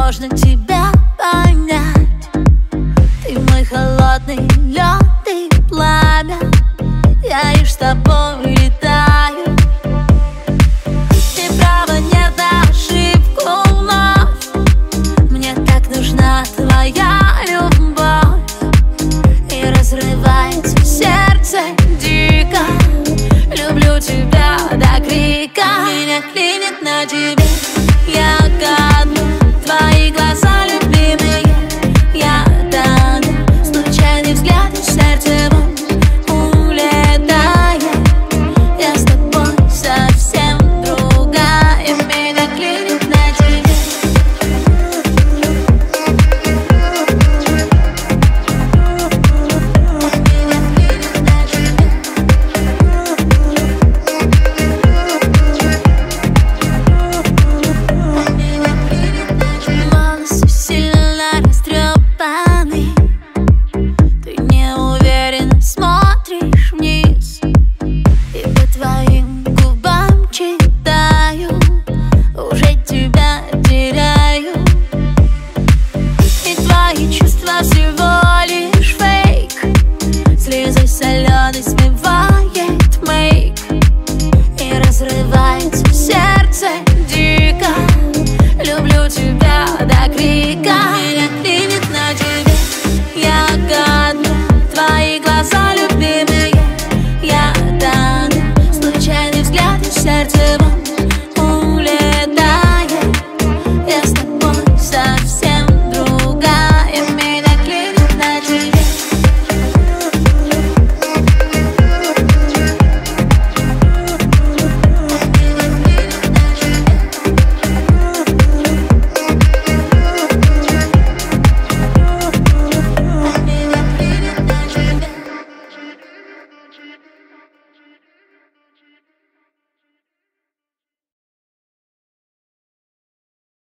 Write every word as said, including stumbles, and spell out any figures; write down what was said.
сложно тебя понять. Ты мой холодный лед и пламя, я лишь с тобой летаю. Ты права, нет на ошибку вновь. Мне так нужна твоя любовь, и разрывается сердце дико. Люблю тебя до крика. Меня клинит на тебе, я как